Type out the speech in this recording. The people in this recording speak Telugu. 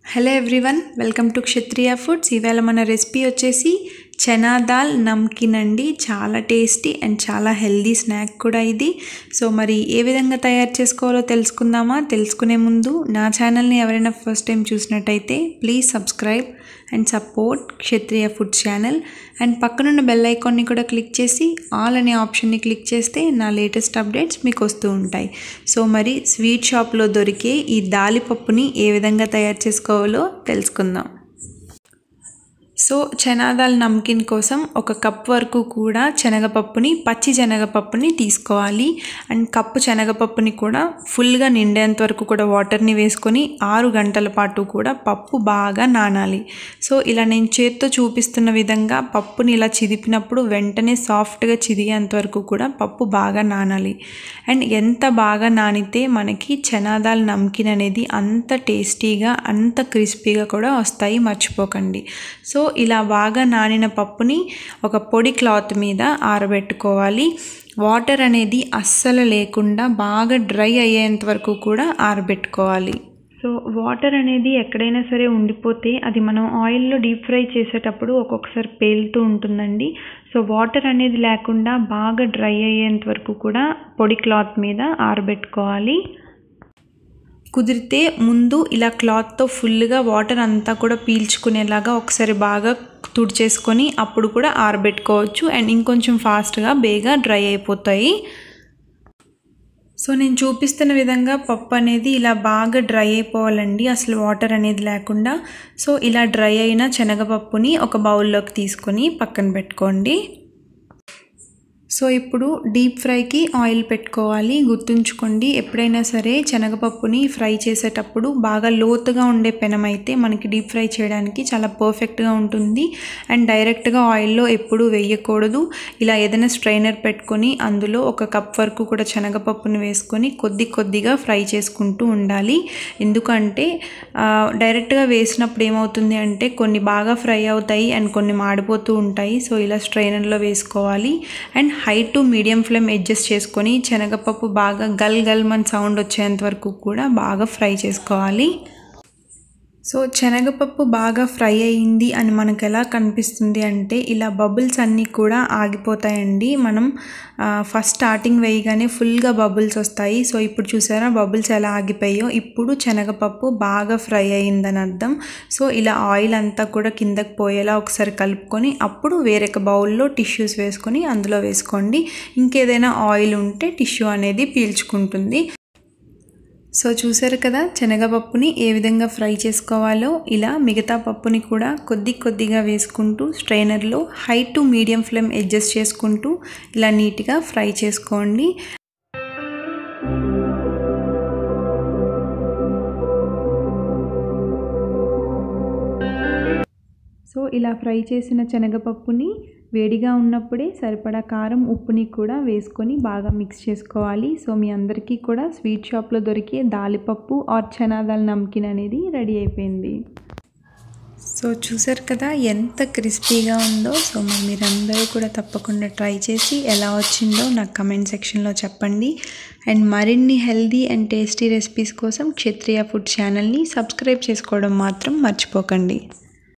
Hello everyone, welcome to Kshatriya foods. ఇవాళ మన రెసిపీ వచ్చేసి చనా దాల్ నమ్కిన్ అండి. చాలా టేస్టీ అండ్ చాలా హెల్దీ స్నాక్ కూడా ఇది. సో మరి ఏ విధంగా తయారు చేసుకోవాలో తెలుసుకుందామా? తెలుసుకునే ముందు నా ఛానల్ని ఎవరైనా ఫస్ట్ టైం చూసినట్టయితే please subscribe and support Kshatriya foods channel. And పక్కనున్న బెల్ ఐకాన్ని కూడా క్లిక్ చేసి ఆల్ అనే ఆప్షన్ని క్లిక్ చేస్తే నా లేటెస్ట్ అప్డేట్స్ మీకు వస్తూ ఉంటాయి. సో మరి స్వీట్ షాప్లో దొరికే ఈ దాలిపప్పుని ఏ విధంగా తయారు చేసుకోవాలో తెలుసుకుందాం. సో చనా దాల్ నమ్కిన్ కోసం 1 కప్ వరకు కూడా శనగపప్పుని, పచ్చి శనగపప్పుని తీసుకోవాలి. అండ్ కప్పు శనగపప్పుని కూడా ఫుల్గా నిండేంత వరకు కూడా వాటర్ని వేసుకొని 6 గంటల పాటు కూడా పప్పు బాగా నానాలి. సో ఇలా నేను చేత్తో చూపిస్తున్న విధంగా పప్పుని ఇలా చిదిపినప్పుడు వెంటనే సాఫ్ట్గా చిదిగేంత వరకు కూడా పప్పు బాగా నానాలి. అండ్ ఎంత బాగా నానితే మనకి చనా దాల్ నమ్కిన్ అనేది అంత టేస్టీగా, అంత క్రిస్పీగా కూడా వస్తాయి, మర్చిపోకండి. సో ఇలా బాగా నానిన పప్పుని ఒక పొడి క్లాత్ మీద ఆరబెట్టుకోవాలి. వాటర్ అనేది అస్సలు లేకుండా బాగా డ్రై అయ్యేంత వరకు కూడా ఆరబెట్టుకోవాలి. సో వాటర్ అనేది ఎక్కడైనా సరే ఉండిపోతే అది మనం ఆయిల్లో డీప్ ఫ్రై చేసేటప్పుడు ఒక్కొక్కసారి పేలుతూ ఉంటుందండి. సో వాటర్ అనేది లేకుండా బాగా డ్రై అయ్యేంత వరకు కూడా పొడి క్లాత్ మీద ఆరబెట్టుకోవాలి. కుదిరితే ముందు ఇలా క్లాత్తో ఫుల్గా వాటర్ అంతా కూడా పీల్చుకునేలాగా ఒకసారి బాగా తుడిచేసుకొని అప్పుడు కూడా ఆరబెట్టుకోవచ్చు. అండ్ ఇంకొంచెం ఫాస్ట్గా బేగా డ్రై అయిపోతాయి. సో నేను చూపిస్తున్న విధంగా పప్పు అనేది ఇలా బాగా డ్రై అయిపోవాలండి, అసలు వాటర్ అనేది లేకుండా. సో ఇలా డ్రై అయిన శనగపప్పుని ఒక బౌల్లోకి తీసుకొని పక్కన పెట్టుకోండి. సో ఇప్పుడు డీప్ ఫ్రైకి ఆయిల్ పెట్టుకోవాలి. గుర్తుంచుకోండి, ఎప్పుడైనా సరే శనగపప్పుని ఫ్రై చేసేటప్పుడు బాగా లోతుగా ఉండే పెనం అయితే మనకి డీప్ ఫ్రై చేయడానికి చాలా పర్ఫెక్ట్గా ఉంటుంది. అండ్ డైరెక్ట్గా ఆయిల్లో ఎప్పుడూ వేయకూడదు. ఇలా ఏదైనా స్ట్రైనర్ పెట్టుకొని అందులో 1 కప్ వరకు కూడా శనగపప్పుని వేసుకొని కొద్దిగా ఫ్రై చేసుకుంటూ ఉండాలి. ఎందుకంటే డైరెక్ట్గా వేసినప్పుడు ఏమవుతుంది అంటే కొన్ని బాగా ఫ్రై అవుతాయి అండ్ కొన్ని మాడిపోతూ ఉంటాయి. సో ఇలా స్ట్రైనర్లో వేసుకోవాలి. And high to medium flame adjust చేసుకొని శనగపప్పు బాగా గల్మన్ సౌండ్ వచ్చేంత వరకు కూడా బాగా ఫ్రై చేసుకోవాలి. సో శనగపప్పు బాగా ఫ్రై అయ్యింది అని మనకు ఎలా కనిపిస్తుంది అంటే ఇలా బబుల్స్ అన్నీ కూడా ఆగిపోతాయండి. మనం ఫస్ట్ స్టార్టింగ్ వేయగానే ఫుల్గా బబుల్స్ వస్తాయి. సో ఇప్పుడు చూసారా బబుల్స్ ఎలా ఆగిపోయాయో, ఇప్పుడు శనగపప్పు బాగా ఫ్రై అయ్యిందని అర్థం. సో ఇలా ఆయిల్ అంతా కూడా కిందకి పోయేలా ఒకసారి కలుపుకొని అప్పుడు వేరొక బౌల్లో టిష్యూస్ వేసుకొని అందులో వేసుకోండి. ఇంకేదైనా ఆయిల్ ఉంటే టిష్యూ అనేది పీల్చుకుంటుంది. సో చూసారు కదా శనగపప్పుని ఏ విధంగా ఫ్రై చేసుకోవాలో. ఇలా మిగతా పప్పుని కూడా కొద్దిగా వేసుకుంటూ స్ట్రైనర్లో high to medium flame adjust చేసుకుంటూ ఇలా నీట్గా ఫ్రై చేసుకోండి. సో ఇలా ఫ్రై చేసిన శనగపప్పుని వేడిగా ఉన్నప్పుడే సరిపడా కారం, ఉప్పుని కూడా వేసుకొని బాగా మిక్స్ చేసుకోవాలి. సో మీ అందరికీ కూడా స్వీట్ షాప్లో దొరికే దాలిపప్పు ఆర్ చనా దాల్ నమ్కిన్ అనేది రెడీ అయిపోయింది. సో చూసారు కదా ఎంత క్రిస్పీగా ఉందో. సో మరి మీరందరూ కూడా తప్పకుండా ట్రై చేసి ఎలా వచ్చిందో నాకు కమెంట్ సెక్షన్లో చెప్పండి. అండ్ మరిన్ని హెల్దీ అండ్ టేస్టీ రెసిపీస్ కోసం క్షత్రియ ఫుడ్ ఛానల్ని సబ్స్క్రైబ్ చేసుకోవడం మాత్రం మర్చిపోకండి.